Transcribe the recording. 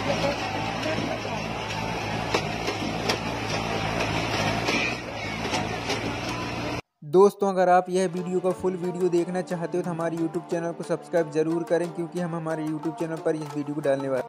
दोस्तों, अगर आप यह वीडियो का फुल वीडियो देखना चाहते हो तो हमारे YouTube चैनल को सब्सक्राइब जरूर करें, क्योंकि हम हमारे YouTube चैनल पर इस वीडियो को डालने वाले हैं।